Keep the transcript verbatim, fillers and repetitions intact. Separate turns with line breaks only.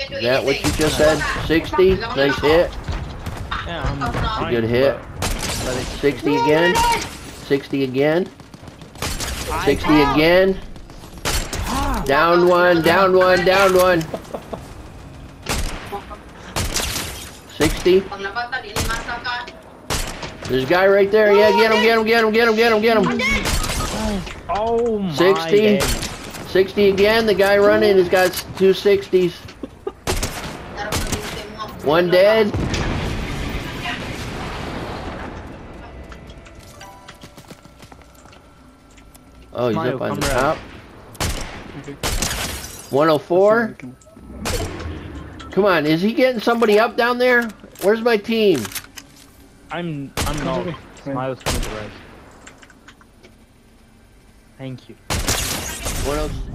Is that what you just said? sixty? Nice hit.
Yeah, I'm fine,
Good hit. sixty again. sixty again. sixty again. Down one, down one, down one. sixty. There's a guy right there. Yeah, get him, get him, get him, get him, get him, get him.
Oh my
sixty.
God.
sixty again. The guy running has got two sixties. One dead. Oh, he's up on the top. one oh four. Come on, is he getting somebody up down there? Where's my team?
I'm I'm not. Smile's coming to res. Thank you.
one oh